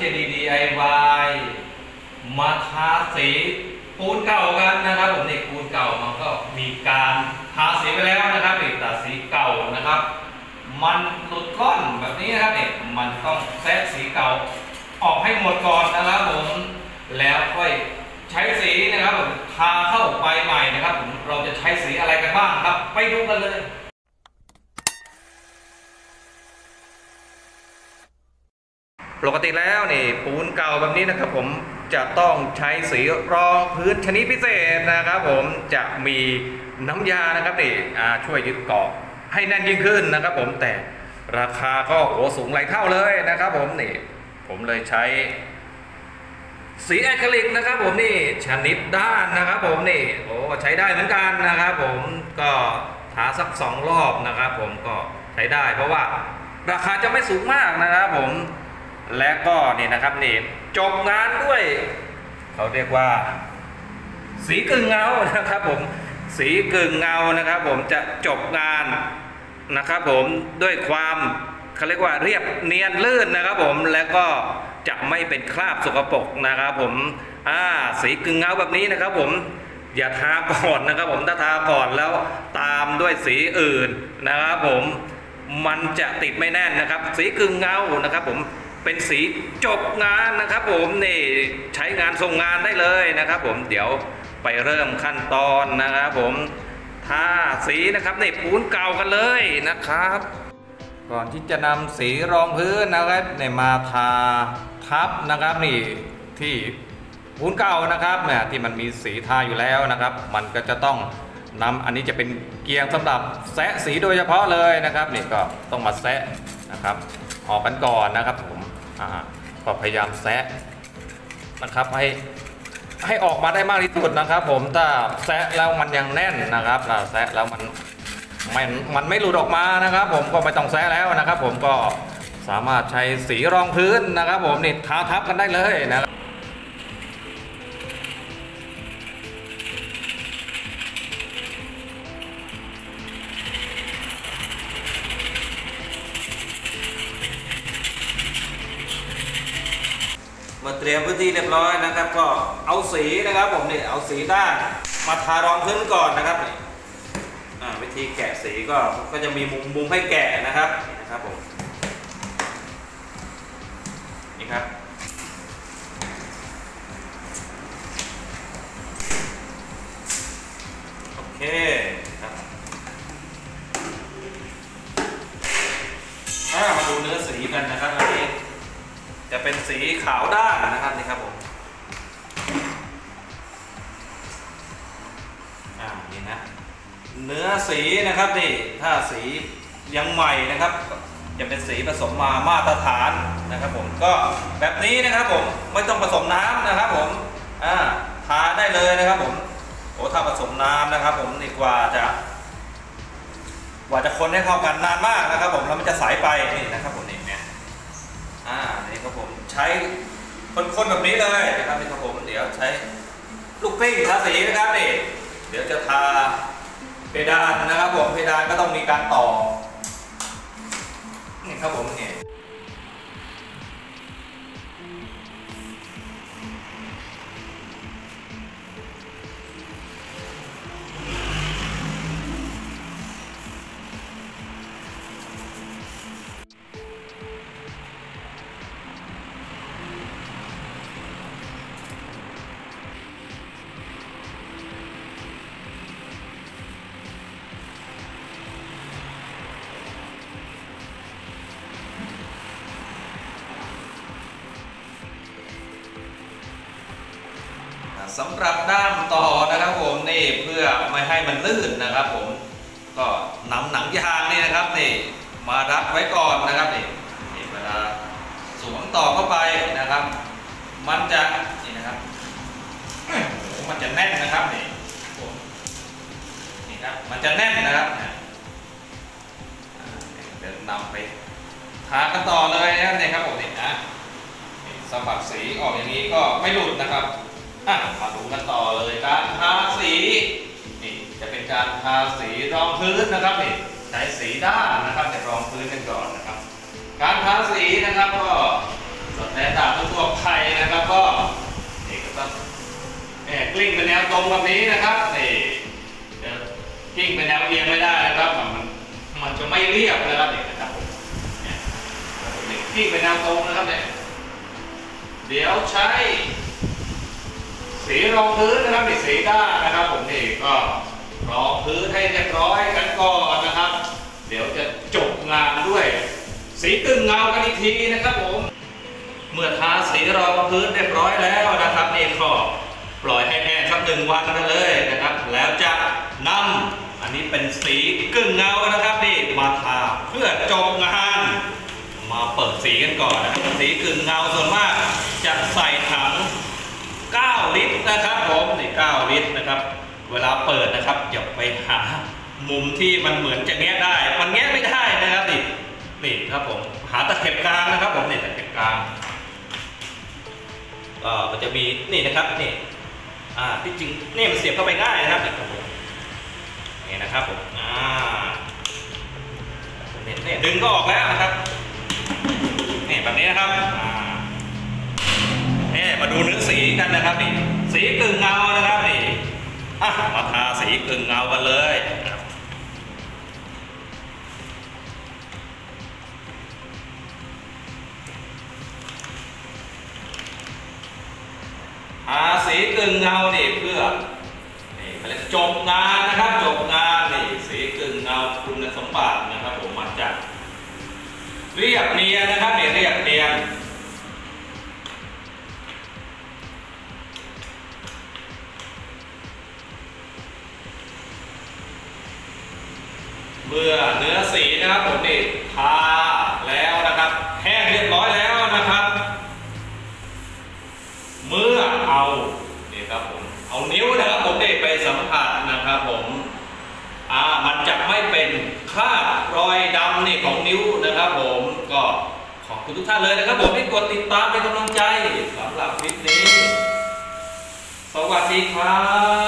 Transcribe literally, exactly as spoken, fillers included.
ดี ดี ไอ วาย มาทาสีปูนเก่ากันนะครับผมนี่ปูนเก่ามันก็มีการทาสีไปแล้วนะครับนี่แต่สีเก่านะครับ มันหลุดก้อนแบบนี้นะครับเนี่ยมันต้องแซะสีเก่าออกให้หมดก่อนนะครับผมแล้วค่อยใช้สีนะครับผมทาเข้าไปใหม่นะครับผมเราจะใช้สีอะไรกันบ้างครับไปดูกันเลยปกติแล้วนี่ปูนเก่าแบบนี้นะครับผมจะต้องใช้สีรองพื้นชนิดพิเศษนะครับผมจะมีน้ำยานะครับนี่ช่วยยึดเกาะให้แน่นยิ่งขึ้นนะครับผมแต่ราคาก็โอ้สูงหลายเท่าเลยนะครับผมนี่ผมเลยใช้สีอะคริลิกนะครับผมนี่ชนิดด้านนะครับผมนี่โอ้ใช้ได้เหมือนกันนะครับผมก็ทาสักสองรอบนะครับผมก็ใช้ได้เพราะว่าราคาจะไม่สูงมากนะครับผมและก็นี่นะครับนี่จบงานด้วยเขาเรียกว่าสีกึ่งเงานะครับผมสีกึ่งเงานะครับผมจะจบงานนะครับผมด้วยความเขาเรียกว่าเรียบเนียนลื่นนะครับผมและก็จะไม่เป็นคราบสกปรกนะครับผมอ่าสีกึ่งเงาแบบนี้นะครับผมอย่าทาก่อนนะครับผมถ้าทาก่อนแล้วตามด้วยสีอื่นนะครับผมมันจะติดไม่แน่นนะครับสีกึ่งเงานะครับผมเป็นสีจบงานนะครับผมนี่ใช้งานส่งงานได้เลยนะครับผมเดี๋ยวไปเริ่มขั้นตอนนะครับผมทาสีนะครับนี่ปูนเก่ากันเลยนะครับก่อนที่จะนำสีรองพื้นนะครับเนี่ยมาทาทับนะครับนี่ที่ปูนเก่านะครับเนี่ยที่มันมีสีทาอยู่แล้วนะครับมันก็จะต้องนำอันนี้จะเป็นเกียงสำหรับแซะสีโดยเฉพาะเลยนะครับนี่ก็ต้องมาแซะนะครับออกกันก่อนนะครับผมก็พยายามแซะนะครับให้ให้ออกมาได้มากที่สุดนะครับผมถ้าแซะแล้วมันยังแน่นนะครับถ้าแซะแล้วมันมันมันไม่หลุดออกมานะครับผมก็ไม่ต้องแซะแล้วนะครับผมก็สามารถใช้สีรองพื้นนะครับผมนี่ทาทับกันได้เลยนะครับมาเตรียมพื้นที่เรียบร้อยนะครับก็เอาสีนะครับผมนี่เอาสีด้านมาทารองพื้นก่อนนะครับนี่วิธีแกะสีก็ก็จะมีมุมมุมให้แกะนะครับนี่นะครับผมนี่ครับโอเคครับมาดูเนื้อสีกันนะครับอันนี้จะเป็นสีขาวด้านนะครับนี่ครับผมอ่านี่นะเนื้อสีนะครับนี่ถ้าสียังใหม่นะครับจะเป็นสีผสมมามาตรฐานนะครับผมก็แบบนี้นะครับผมไม่ต้องผสมน้ำนะครับผมอ่าทาได้เลยนะครับผมโอ้ถ้าผสมน้ำนะครับผมนี่กว่าจะกว่าจะคนให้เข้ากันนานมากนะครับผมแล้วมันจะใสไปนี่นะครับผมนี่เนี่ยอ่านี่ครับผมใช้คนๆแบบนี้เลยนะครับนี่ครับผมเดี๋ยวใช้ลูกกลิ้งทาสีนะครับนี่เดี๋ยวจะทาเพดานนะครับผมเพดานก็ต้องมีการต่อนี่ครับผมนี่สำหรับด้ามต่อนะครับผมนี่เพื่อไม่ให้มันลื่นนะครับผมก็นำหนังยางนี่นะครับนี่มารัดไว้ก่อนนะครับนี่นี่เวลาสวมต่อเข้าไปนะครับมันจะนี่นะครับมันจะแน่นนะครับนี่นี่ครับมันจะแน่นนะครับเดี๋ยวนำไปทากันต่อเลยนะครับนี่ครับผมนี่นะสะบัดสีออกอย่างนี้ก็ไม่หลุดนะครับมาดูกันต่อเลยการทาสีนี่จะเป็นการทาสีรองพื้นนะครับนี่ใช้สีด้านนะครับจะรองพื้นกันก่อนนะครับการทาสีนะครับก็สแตนดาร์ดทั่วรงแบบนี้นะครับนี่กิ้งเป็นแนวเอียงไม่ได้นะครับมันมันจะไม่เรียบนะครับนี่นะครับผมเนี่ยกิ้งเป็นแนวตรงนะครับเนี่ยเดี๋ยวใช้สีรองพื้นนะครับนี่สีด้านนะครับผมนี่ก็รองพื้นให้เรียบร้อยกันก่อนนะครับเดี๋ยวจะจบงานด้วยสีกึ่งเงากันอีกทีนะครับผมเมื่อทาสีรองพื้นเรียบร้อยแล้วนะครับนี่ก็ปล่อยให้แห้งสักหนึ่งวันกันเลยนะครับแล้วจะนำอันนี้เป็นสีกึ่งเงานะครับนี่มาทาเพื่อจบงานมาเปิดสีกันก่อนนะครับสีกึ่งเงาส่วนมากจะใส่ถังเก้าลิตรนะครับผมนี่เก้าลิตรนะครับเวลาเปิดนะครับอย่าไปหามุมที่มันเหมือนจะแงะได้มันแงะไม่ได้นะครับนี่นี่ครับผมหาตะเข็บกลางนะครับผมนี่ตะเข็บกลางก็มันจะมีนี่นะครับนี่อ่าที่จริงนี่มันเสียบเข้าไปง่ายนะครับนี่ครับผมนี่นะครับผมอ่านี่ดึงก็ออกแล้วนะครับนี่แบบนี้นะครับอ่านี่มาดูเนื้อสีกันนะครับนี่สีกึ่งเงานะครับนี่อ่ะมาทาสีกึ่งเงากันเลยทาสีกึ่งเงานี่เพื่อนี่เขาเรียกจบงานนะครับจบงานนี่สีกึ่งเงาคุณสมบัตินะครับผมมันจะเรียบเนียนนะครับนี่เรียบเนียนเมื่อเนื้อสีนะครับผมนี่ทาแล้วนะครับแห้งเรียบร้อยแล้วนะครับเมื่อเอานี่ครับผมเอานิ้วนะครับผมนี่ไปสัมผัสนะครับผมอ่ามันจะไม่เป็นคราบรอยดำนี่ของนิ้วนะครับผมก็ขอบคุณทุกท่านเลยนะครับผมที่กดติดตามเป็นกำลังใจสำหรับคลิปนี้สวัสดีครับ